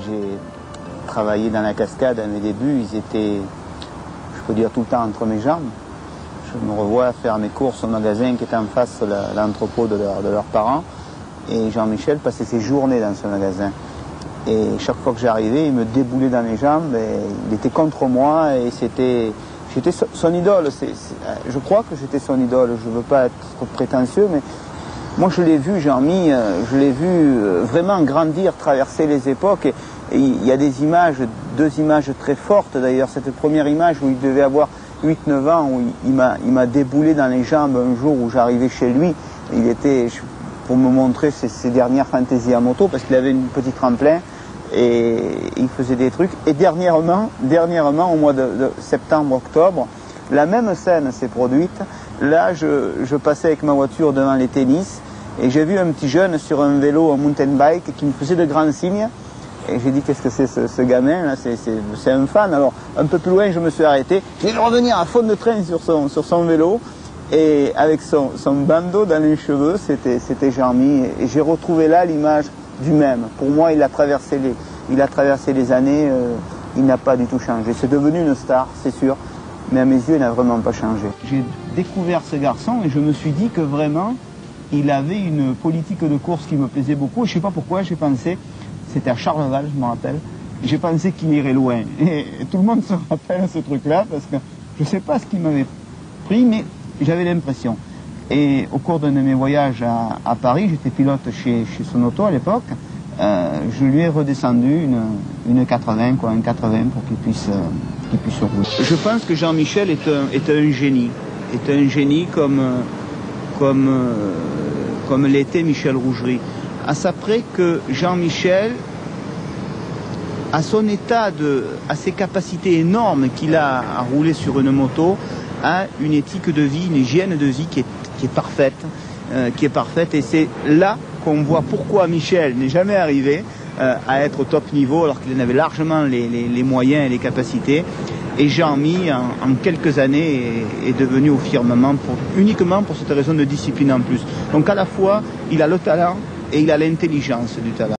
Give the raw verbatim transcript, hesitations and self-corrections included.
j'ai travaillé dans la cascade à mes débuts, ils étaient, je peux dire, tout le temps entre mes jambes. Je me revois faire mes courses au magasin qui était en face de l'entrepôt de, leur, de leurs parents. Et Jean-Michel passait ses journées dans ce magasin. Et chaque fois que j'arrivais, il me déboulait dans les jambes. Et il était contre moi et c'était... J'étais son idole. C'est, c'est, je crois que j'étais son idole. Je ne veux pas être prétentieux, mais moi je l'ai vu, Jean-Mi, je l'ai vu vraiment grandir, traverser les époques. Et, et il y a des images, deux images très fortes d'ailleurs. Cette première image où il devait avoir huit neuf ans, où il, il m'a déboulé dans les jambes un jour où j'arrivais chez lui. Il était, pour me montrer ses, ses dernières fantaisies à moto, parce qu'il avait une petite tremplin. Et il faisait des trucs. Et dernièrement, dernièrement au mois de, de septembre-octobre, la même scène s'est produite. Là, je, je passais avec ma voiture devant les tennis et j'ai vu un petit jeune sur un vélo, un mountain bike, qui me faisait de grands signes. Et j'ai dit, qu'est-ce que c'est ce, ce gamin là, c'est un fan. Alors, un peu plus loin, je me suis arrêté. J'ai dû revenir à fond de train sur son, sur son vélo. Et avec son, son bandeau dans les cheveux, c'était Jean-Mi. Et j'ai retrouvé là l'image du même. Pour moi, il a traversé les, il a traversé les années, euh, il n'a pas du tout changé. C'est devenu une star, c'est sûr, mais à mes yeux, il n'a vraiment pas changé. J'ai découvert ce garçon et je me suis dit que vraiment, il avait une politique de course qui me plaisait beaucoup. Je ne sais pas pourquoi, j'ai pensé, c'était à Charleval, je me rappelle, j'ai pensé qu'il irait loin. Et, et tout le monde se rappelle ce truc-là, parce que je ne sais pas ce qui m'avait pris, mais j'avais l'impression. Et au cours d'un de mes voyages à, à Paris, j'étais pilote chez, chez Sonoto à l'époque, euh, je lui ai redescendu une, une quatre-vingts, quoi, un quatre-vingts pour qu'il puisse, euh, qu'il puisse rouler. Je pense que Jean-Michel est un, est un génie, est un génie comme, comme, euh, comme l'était Michel Rougerie. À ça près que Jean-Michel, à son état, de, à ses capacités énormes qu'il a à rouler sur une moto, a une éthique de vie, une hygiène de vie qui est, qui est parfaite, euh, qui est parfaite. Et c'est là qu'on voit pourquoi Michel n'est jamais arrivé euh, à être au top niveau, alors qu'il en avait largement les, les, les moyens et les capacités. Et Jean-Mi, en, en quelques années, est, est devenu au firmament pour, uniquement pour cette raison de discipline en plus. Donc à la fois, il a le talent et il a l'intelligence du talent.